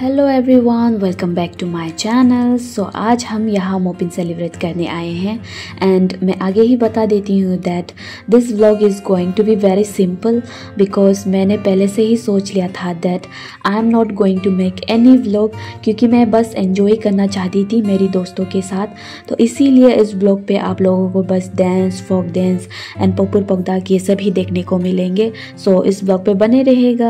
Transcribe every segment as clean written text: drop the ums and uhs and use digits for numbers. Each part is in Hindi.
Hello everyone, welcome back to my channel. So आज हम यहाँ मोपिन सेलिब्रेट करने आए हैं एंड मैं आगे ही बता देती हूँ that this vlog is going to be very simple because मैंने पहले से ही सोच लिया था that I am not going to make any vlog, क्योंकि मैं बस एंजॉय करना चाहती थी मेरी दोस्तों के साथ। तो इसीलिए इस व्लॉग पे आप लोगों को बस डांस, फोक डांस एंड पपुर पगदाक ये सभी देखने को मिलेंगे। सो इस व्लॉग पे बने रहेगा।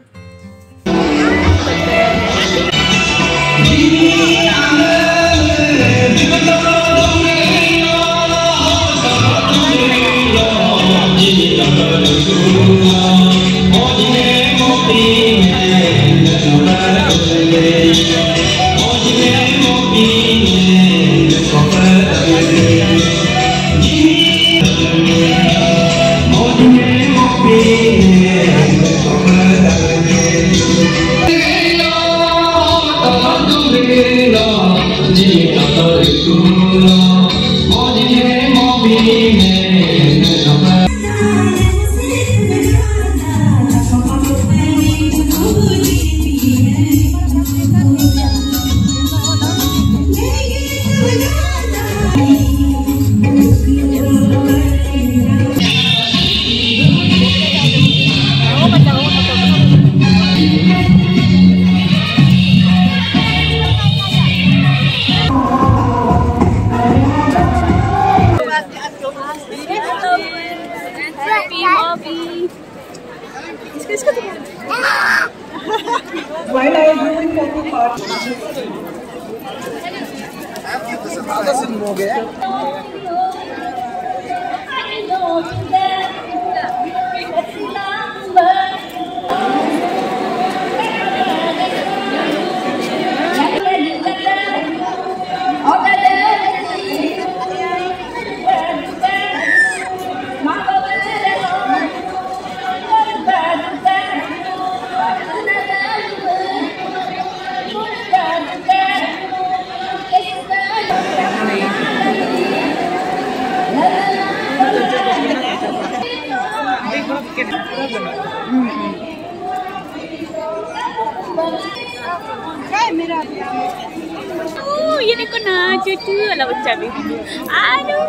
ये देखो ना cucu ala bocah भी। aduh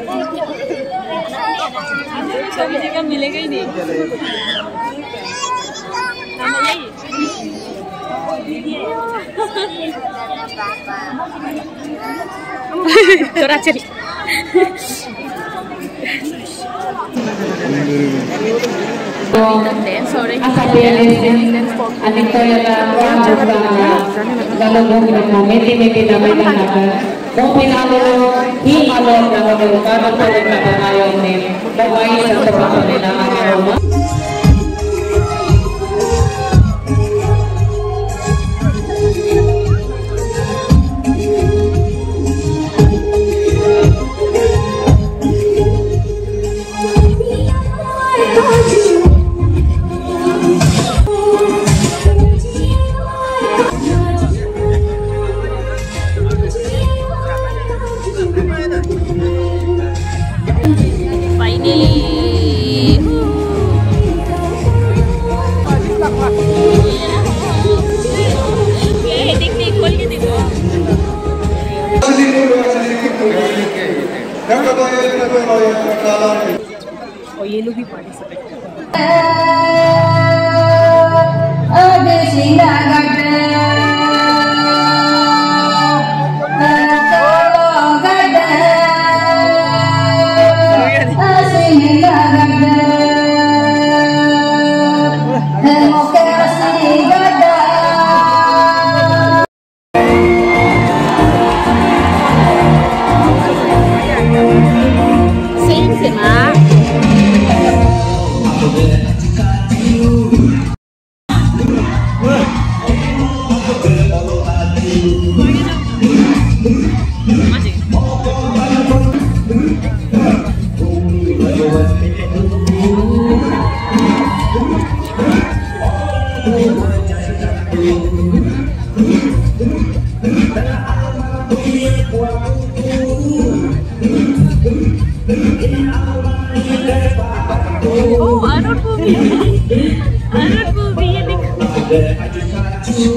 सभी जगह मिलेगा ही नहीं। थोड़ा चली और ये लोग भी पार्टिसिपेट करते Arut Bumi, ये देखो।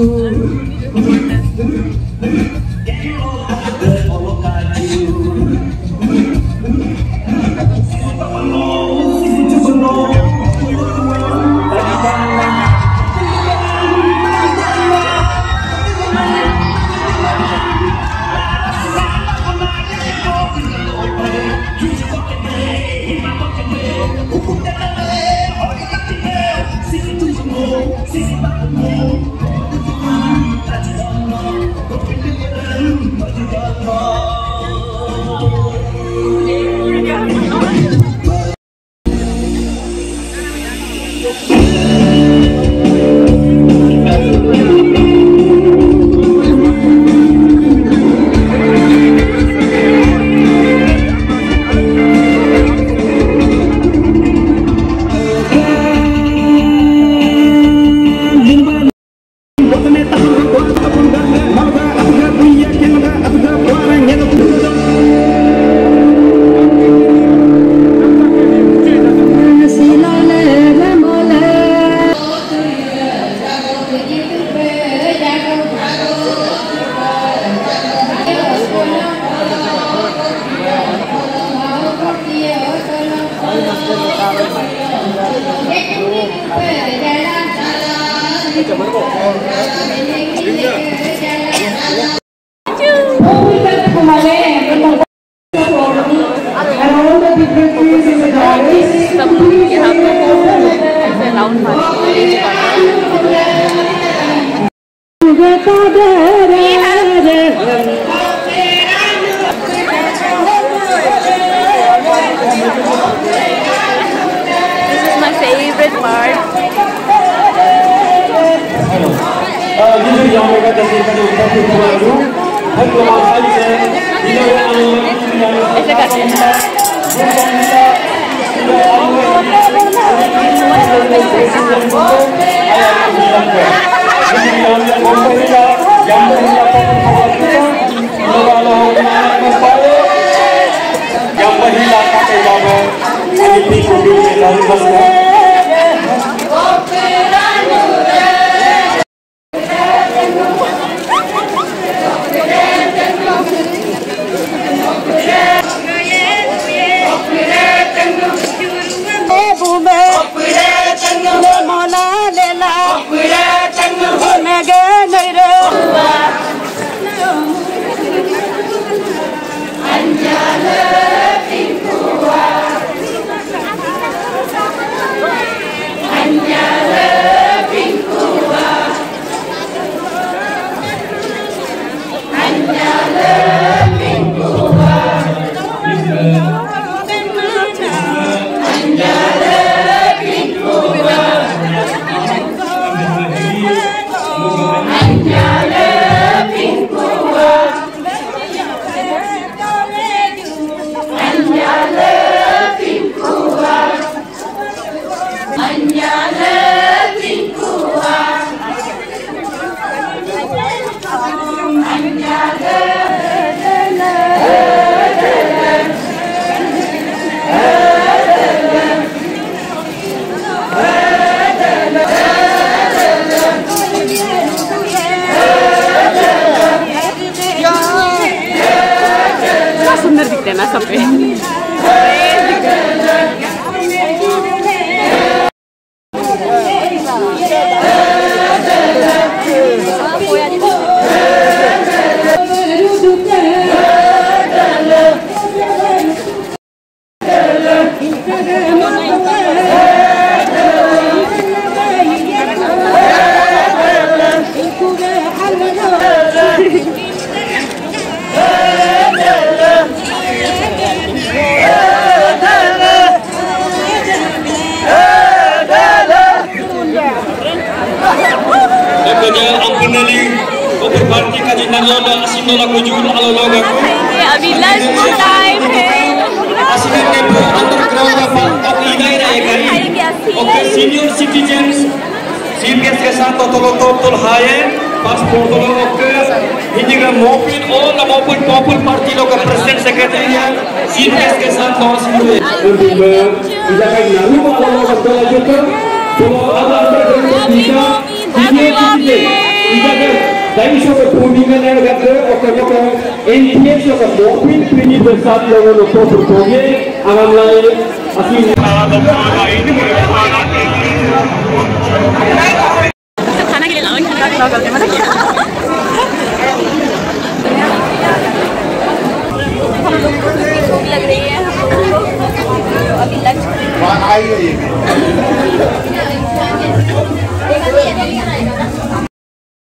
अभी लंच टाइम है। Senior citizens, CPS के साथ totol haye, passport tolong hindi ka mopin o na mopin popul party lo ka president secretary CPS के साथ tos हुए। Bisa kan nalu kalau mau sekolah juga, kalau ada senior citizen, Dahil siya magpuningan na nagagawin o kanya ka NPS siya sa Mopin, pinibasat lang ang nagtototoge, ang amlay, asin खाना के लिए लाओ भूख लग रही है अभी लंच